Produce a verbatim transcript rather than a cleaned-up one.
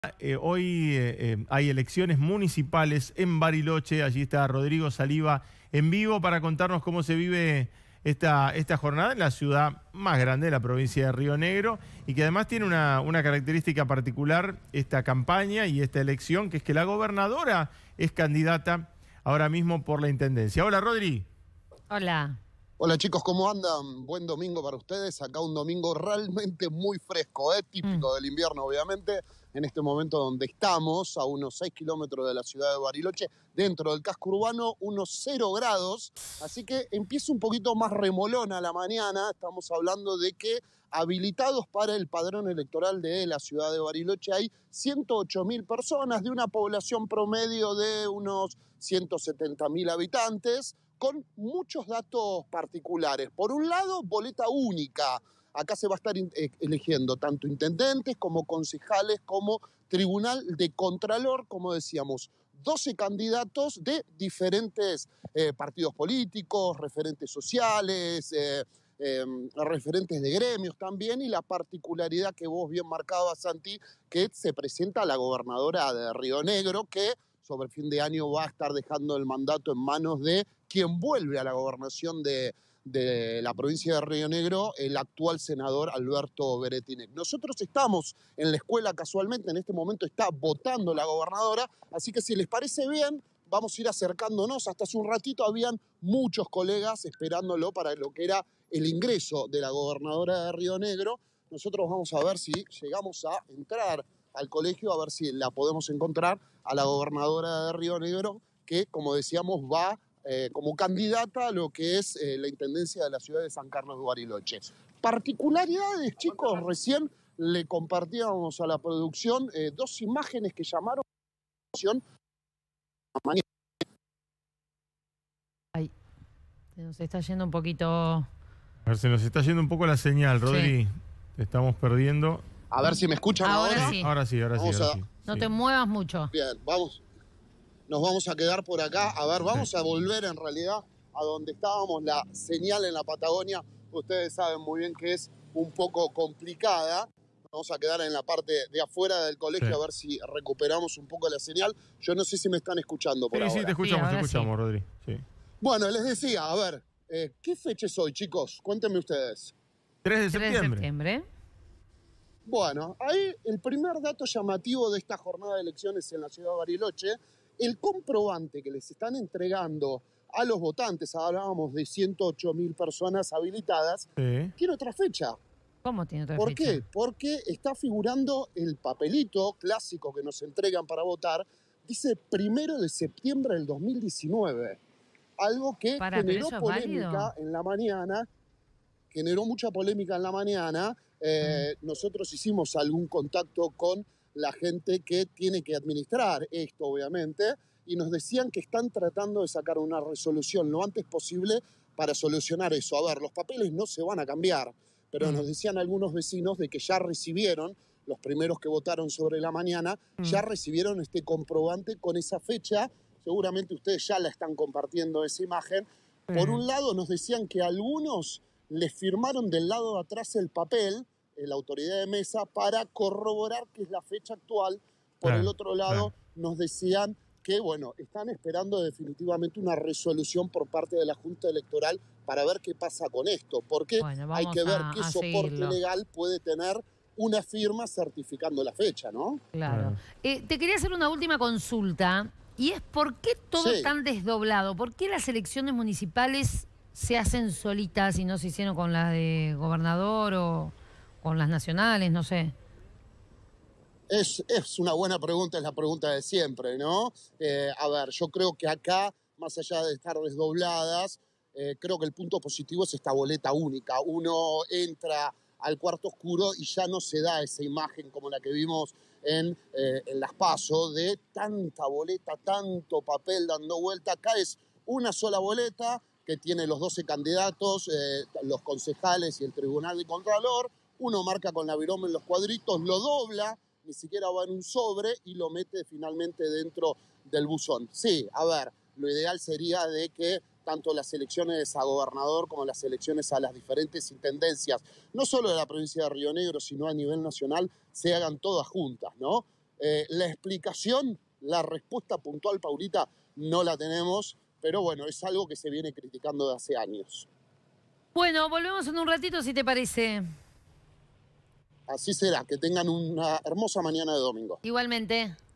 Eh, hoy eh, eh, hay elecciones municipales en Bariloche. Allí está Rodrigo Saliba en vivo para contarnos cómo se vive esta, esta jornada en la ciudad más grande de la provincia de Río Negro, y que además tiene una, una característica particular esta campaña y esta elección, que es que la gobernadora es candidata ahora mismo por la intendencia. Hola, Rodri. Hola. Hola chicos, ¿cómo andan? Buen domingo para ustedes. Acá un domingo realmente muy fresco, ¿eh? Típico mm. del invierno, obviamente. En este momento donde estamos, a unos seis kilómetros de la ciudad de Bariloche, dentro del casco urbano, unos cero grados. Así que empieza un poquito más remolona la mañana. Estamos hablando de que habilitados para el padrón electoral de la ciudad de Bariloche hay ciento ocho mil personas, de una población promedio de unos ciento setenta mil habitantes, con muchos datos particulares. Por un lado, boleta única. Acá se va a estar eligiendo tanto intendentes como concejales, como tribunal de contralor, como decíamos, doce candidatos de diferentes eh, partidos políticos, referentes sociales, eh, eh, referentes de gremios también, y la particularidad que vos bien marcabas, Santi, que se presenta la gobernadora de Río Negro, que sobre el fin de año va a estar dejando el mandato en manos de quien vuelve a la gobernación de, de la provincia de Río Negro, el actual senador Alberto Beretinec. Nosotros estamos en la escuela casualmente, en este momento está votando la gobernadora, así que si les parece bien, vamos a ir acercándonos. Hasta hace un ratito habían muchos colegas esperándolo para lo que era el ingreso de la gobernadora de Río Negro. Nosotros vamos a ver si llegamos a entrar al colegio, a ver si la podemos encontrar a la gobernadora de Río Negro, que, como decíamos, va eh, como candidata a lo que es eh, la intendencia de la ciudad de San Carlos de Bariloche. Particularidades, chicos, recién le compartíamos a la producción eh, dos imágenes que llamaron la atención. Ay, se nos está yendo un poquito... A ver, se nos está yendo un poco la señal, Rodri. Sí. Te estamos perdiendo. A ver si me escuchan ahora. Ahora sí, ahora sí, ahora sí. Ahora a... sí. No sí. te muevas mucho. Bien, vamos. Nos vamos a quedar por acá. A ver, vamos a volver en realidad a donde estábamos. La señal en la Patagonia, ustedes saben muy bien que es un poco complicada. Vamos a quedar en la parte de afuera del colegio, sí, a ver si recuperamos un poco la señal. Yo no sé si me están escuchando por sí, ahora. Sí, te escuchamos, sí, te escuchamos, sí. Rodri. Sí. Bueno, les decía, a ver, eh, ¿qué fecha es hoy, chicos? Cuéntenme ustedes. tres de septiembre. tres de septiembre. Bueno, ahí el primer dato llamativo de esta jornada de elecciones en la ciudad de Bariloche, el comprobante que les están entregando a los votantes, hablábamos de ciento ocho mil personas habilitadas, sí, tiene otra fecha. ¿Cómo tiene otra ¿Por fecha? qué? Porque está figurando el papelito clásico que nos entregan para votar, dice primero de septiembre del dos mil diecinueve. Algo que Para, generó ¿pero eso es polémica válido? en la mañana, generó mucha polémica en la mañana. Eh, mm. Nosotros hicimos algún contacto con la gente que tiene que administrar esto, obviamente, y nos decían que están tratando de sacar una resolución lo antes posible para solucionar eso. A ver, los papeles no se van a cambiar, pero mm. nos decían algunos vecinos de que ya recibieron, los primeros que votaron sobre la mañana, mm. ya recibieron este comprobante con esa fecha. Seguramente ustedes ya la están compartiendo esa imagen. Mm. Por un lado nos decían que algunos les firmaron del lado de atrás el papel, la autoridad de mesa, para corroborar que es la fecha actual. Por claro, el otro lado, claro, nos decían que, bueno, están esperando definitivamente una resolución por parte de la Junta Electoral para ver qué pasa con esto, porque bueno, hay que ver a, qué a soporte seguirlo. legal puede tener una firma certificando la fecha, ¿no? Claro. claro. Eh, te quería hacer una última consulta, y es ¿por qué todo sí. tan desdoblado? ¿Por qué las elecciones municipales se hacen solitas y no se hicieron con las de gobernador o con las nacionales, no sé? Es, es una buena pregunta, es la pregunta de siempre, ¿no? Eh, a ver, yo creo que acá, más allá de estar desdobladas, eh, creo que el punto positivo es esta boleta única. Uno entra al cuarto oscuro y ya no se da esa imagen como la que vimos en, eh, en las PASO, de tanta boleta, tanto papel dando vuelta. Acá es una sola boleta que tiene los doce candidatos, eh, los concejales y el tribunal de contralor. Uno marca con la viroma en los cuadritos, lo dobla, ni siquiera va en un sobre y lo mete finalmente dentro del buzón. Sí, a ver, lo ideal sería de que tanto las elecciones a gobernador como las elecciones a las diferentes intendencias, no solo de la provincia de Río Negro, sino a nivel nacional, se hagan todas juntas, ¿no? Eh, la explicación, la respuesta puntual, Paulita, no la tenemos, pero bueno, es algo que se viene criticando de hace años. Bueno, volvemos en un ratito, si te parece. Así será, que tengan una hermosa mañana de domingo. Igualmente.